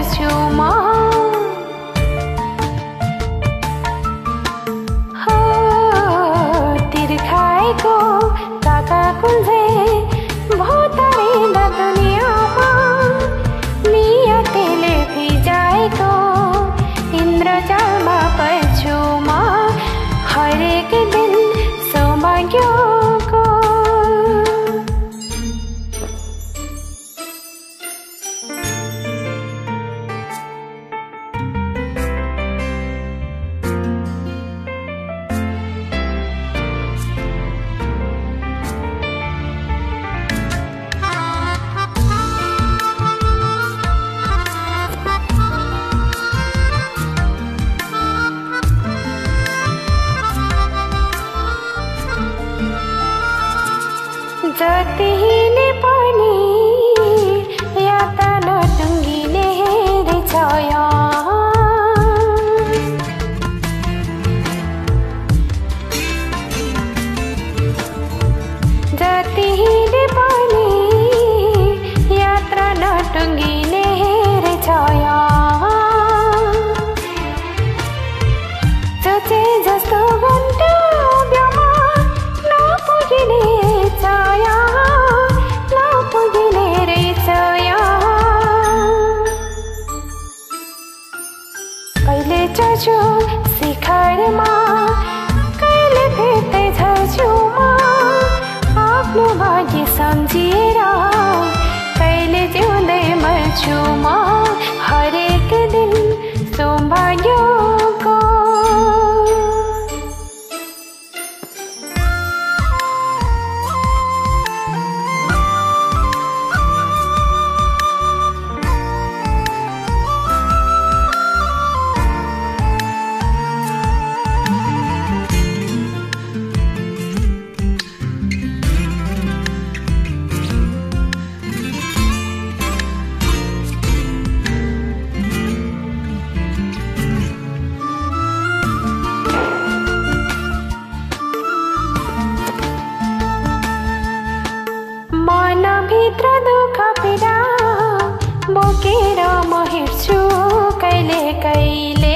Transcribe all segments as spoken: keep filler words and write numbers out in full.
पर्छु म हो तिर्खाएको काका कुल्झे भोतारे दुनियाँमा नियतिले भिजाएको इन्द्रजालमा पर्छु म हरेक दिन सौभाग्यको जतिले पनि यात्रा नटुङ्गिने हेरेछ जतिले पनि यात्रा नटुङ्गिने हेरेछ सोचे जस्तो गन्तव्यमा नपुगिने कहिले चढ्छु शिखरमा कहिले भेट्दै झर्छु म आफ्नो भाग्य सम्झिएर कहिले जिउँदै मर्छु म हरेक दिन सौभाग्यको मनभित्र दुःख पीडा बोकेर म हिँड्छु कहिले कहिले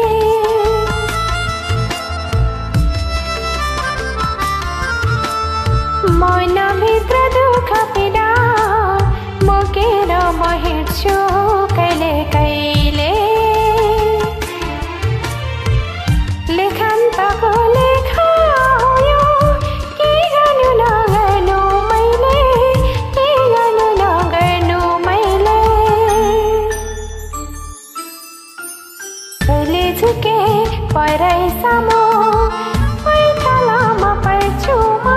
मनभित्र दुःख पीडा बोकेर म हिँड्छु कहिले कहिले लेखान्तको लेखा हो यो के गर्नु नगर्नु झुके परै सामु पैतालामा पर्छु म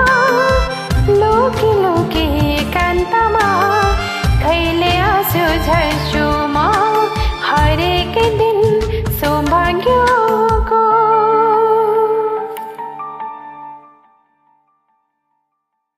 लुकी लुकी कान्तमा कहिले आँसु झर्छु